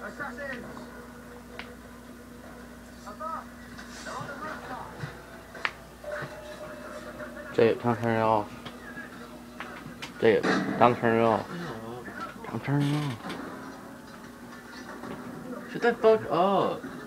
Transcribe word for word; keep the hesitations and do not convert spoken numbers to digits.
Jay, time to turn it off. Jay, time to turn it off. I'm turning it off. Shut the fuck up.